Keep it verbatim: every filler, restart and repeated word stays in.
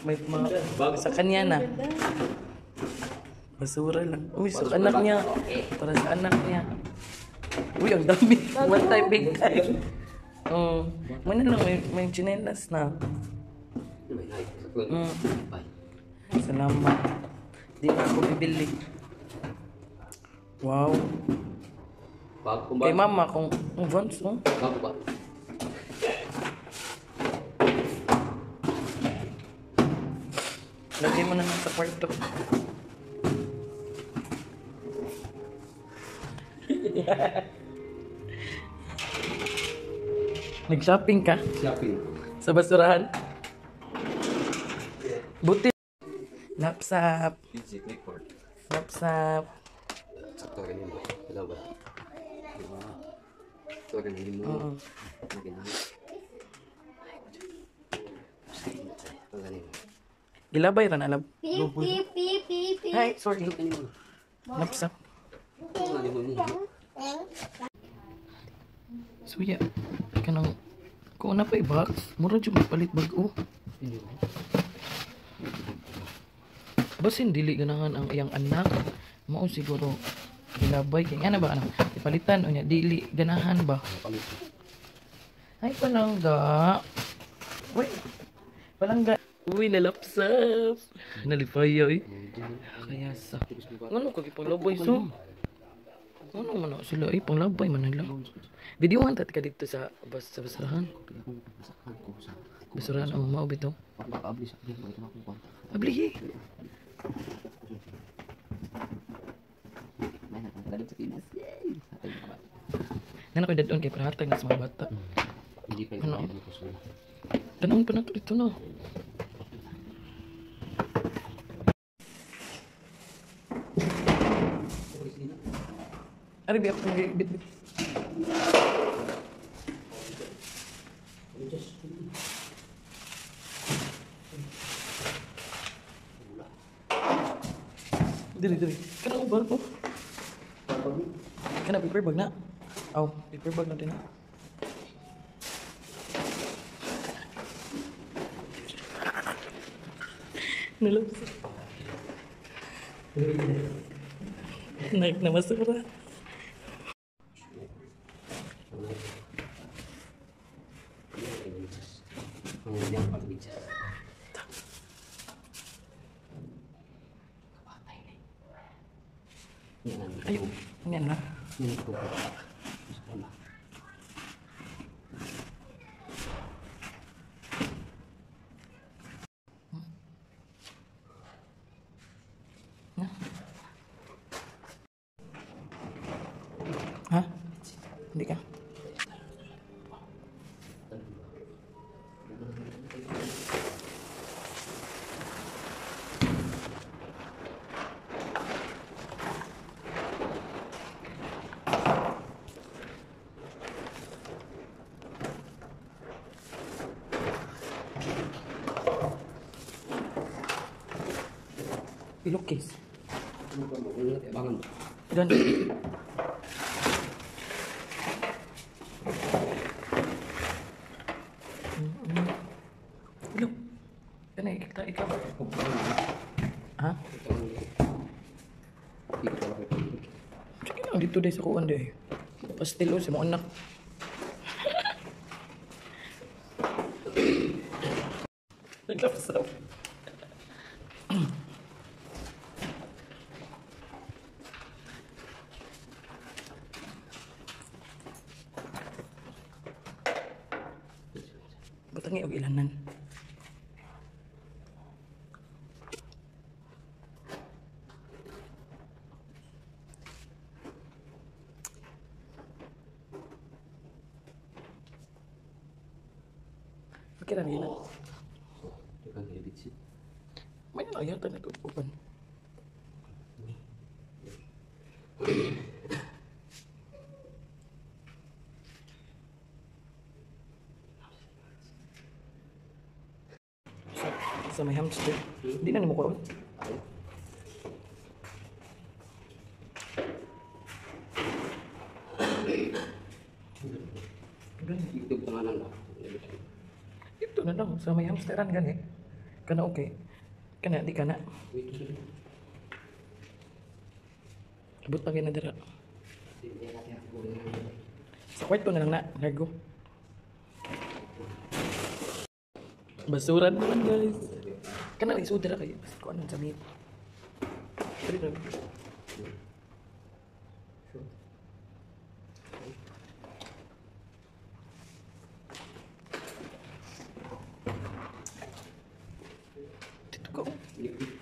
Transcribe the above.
may ma sa kanya na. Basura lang. Uy, sa anak niya. Para sa anak niya. Uy, ang dami. One time, big time. Oh, mana lang may, may chinelas na. Mm. Salamat. Di na ako bibili. Wow. Kay mama kung ang Vans, no? Bago ba? Lagay mo na lang sa kwarto. Nag-shopping ka? Shopping. Sa basurahan? Buti. Lapsap. Easy clipboard. Lapsap. Sakto rin mo. Wala ba? Diba? Sakto rin mo. Oo. Ilabay ran alab. Beep, beep, beep, beep, beep. Hi, sorry. Lapsap. So yeah, kanang kung na pa i-box, mura dyan magpalit bag-o. Basin dili ganahan ang iyang anak, mao siguro ilabay kay ana ba ano, ipalitan o niya dili ganahan ba? Ay palangga. Uy. Palangga. Uy, nalapsap. Nalipaya eh. Kaya sa. Ano kagi panglabay so? Ano man na sila eh panglabay man nila. Videohan tat ka dito sa bas sa basurahan. Basurahan ang mao bitaw. Abli. Nana ko dadon kay prahatag na sa mga bata. Ano? Tanong pa na ito na. Ari biyak kong bit-bit. Diri, diri. Kana ko ba ko? Kana paper bag na. Aw, paper bag na din na. Nalabas. Naik na masura. Ayo, yan na. Ha? Hindi ka? Ilukis. Bangun. Dan Ilok. Kana kita ikaw. Ha? Sige lang dito deh sa kuwan deh. Pastilo sa mga anak. Naglapsap. Batangi og ilanan. Pikiran gila. Tekan edit sih. May na yata natutupan. Sa, sa may hamster. Hindi na ni mo kuha. YouTube pangalan lah. Ito na lang. Sa may hamsteran gani. Kana okay. Kana di kana. Wait, sorry. Abot pa na dira. Hindi natin ako. Sa kwarto na lang na, gago. Basuran naman guys. Kana rin sudra kayo. Basta ko anong sabihin. Sorry na. Dito ko. Liquid